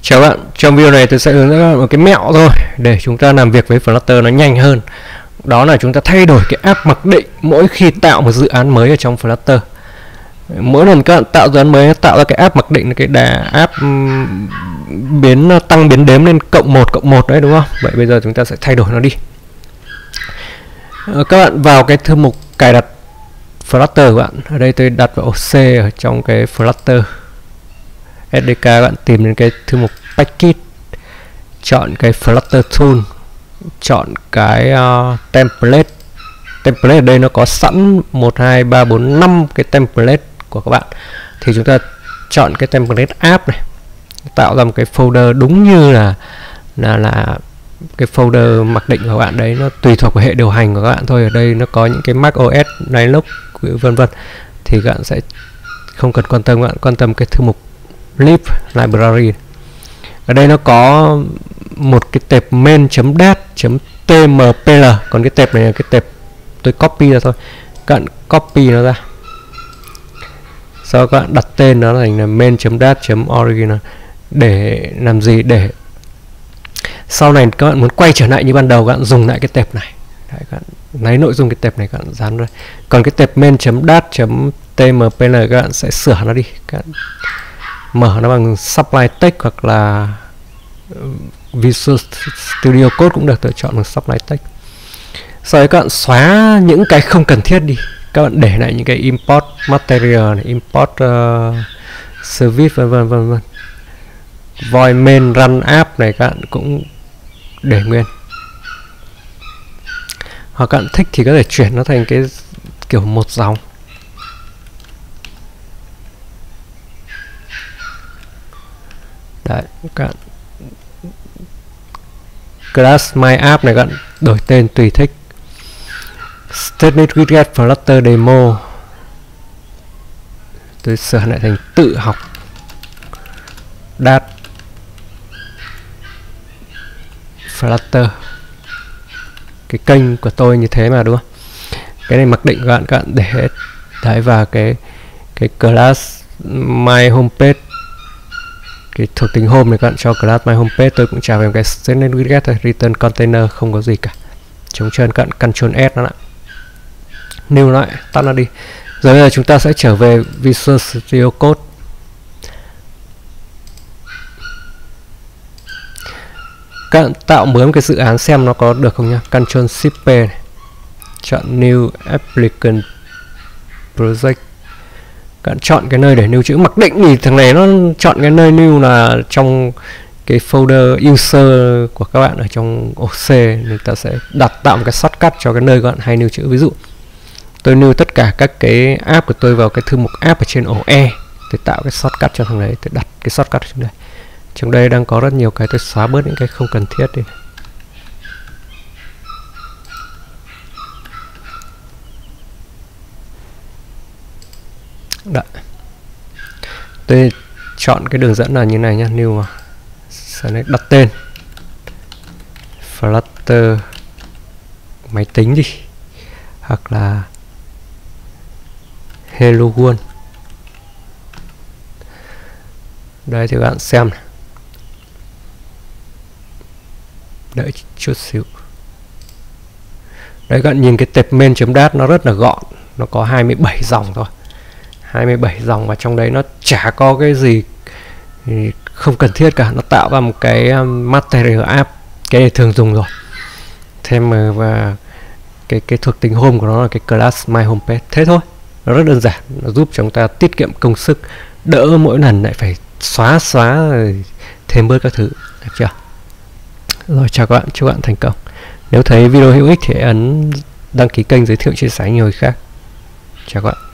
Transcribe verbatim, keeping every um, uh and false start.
Chào bạn, trong video này tôi sẽ hướng dẫn các bạn một cái mẹo thôi để chúng ta làm việc với Flutter nó nhanh hơn. Đó là chúng ta thay đổi cái app mặc định mỗi khi tạo một dự án mới ở trong Flutter. Mỗi lần các bạn tạo dự án mới nó tạo ra cái app mặc định, cái đà app biến tăng biến đếm lên cộng một cộng một đấy, đúng không? Vậy bây giờ chúng ta sẽ thay đổi nó đi. Các bạn vào cái thư mục cài đặt Flutter của bạn. Ở đây tôi đặt vào C ở trong cái Flutter ét đê ca. Các bạn tìm đến cái thư mục package, chọn cái Flutter tool, chọn cái uh, template. Template ở đây nó có sẵn một hai ba bốn năm cái template của các bạn, thì chúng ta chọn cái template app này, tạo ra một cái folder đúng như là là là cái folder mặc định của các bạn đấy, nó tùy thuộc vào hệ điều hành của các bạn thôi. Ở đây nó có những cái macOS, Linux vân vân, thì các bạn sẽ không cần quan tâm. Các bạn quan tâm cái thư mục lib library. Ở đây nó có một cái tệp main.dat.tmpl, còn cái tệp này là cái tệp tôi copy ra thôi. Các bạn copy nó ra, sau các bạn đặt tên nó thành là main.dat.original. Để làm gì? Để sau này các bạn muốn quay trở lại như ban đầu, các bạn dùng lại cái tệp này. Đấy, các bạn lấy nội dung cái tệp này các bạn dán ra. Còn cái tệp main.dat.tmpl các bạn sẽ sửa nó đi. Các bạn mở nó bằng supply text hoặc là Visual Studio Code cũng được, tôi chọn bằng supply text. Sau đấy các bạn xóa những cái không cần thiết đi, các bạn để lại những cái import material này, import uh, service vân vân vân vân. Void main run app này các bạn cũng để nguyên, hoặc các bạn thích thì có thể chuyển nó thành cái kiểu một dòng. Đấy, các bạn class my app này các bạn đổi tên tùy thích. Statement widget Flutter demo tôi sửa lại thành tự học dat Flutter. Cái kênh của tôi như thế mà, đúng không? Cái này mặc định các bạn các bạn để hết. Đấy, và cái cái class my homepage, cái thuộc tính home này các bạn cho class my homepage. Tôi cũng trả về một cái statement widget thôi, return container, không có gì cả. Chống chân các bạn Ctrl S nó lại, new lại, tắt nó đi. Rồi bây giờ chúng ta sẽ trở về Visual Studio Code. Các bạn tạo mới một cái dự án xem nó có được không nhá. Ctrl Shift P này. Chọn New Applicant Project. Các bạn chọn cái nơi để lưu trữ mặc định, thì thằng này nó chọn cái nơi lưu là trong cái folder user của các bạn ở trong ổ C. Nên ta sẽ đặt tạo một cái shortcut cho cái nơi các bạn hay lưu trữ. Ví dụ tôi lưu tất cả các cái app của tôi vào cái thư mục app ở trên ổ E, tôi tạo cái shortcut cho thằng đấy, tôi đặt cái shortcut trong đây. Trong đây đang có rất nhiều cái, tôi xóa bớt những cái không cần thiết đi. Đấy. Tôi chọn cái đường dẫn là như này nhá, new mà. Sau đấy đặt tên Flutter máy tính đi, hoặc là Hello World. Đây thì các bạn xem này. Đợi chút xíu. Đấy, các bạn nhìn cái tệp main.dat nó rất là gọn, nó có hai mươi bảy dòng thôi, hai mươi bảy dòng, và trong đấy nó chả có cái gì không cần thiết cả. Nó tạo ra một cái material app, cái này thường dùng rồi. Thêm và cái cái thuộc tính home của nó là cái class my homepage. Thế thôi, nó rất đơn giản, nó giúp chúng ta tiết kiệm công sức, đỡ mỗi lần lại phải xóa xóa rồi thêm bớt các thứ, được chưa? Rồi, chào các bạn, chúc bạn thành công. Nếu thấy video hữu ích thì hãy ấn đăng ký kênh, giới thiệu, chia sẻ nhiều người khác. Chào các bạn.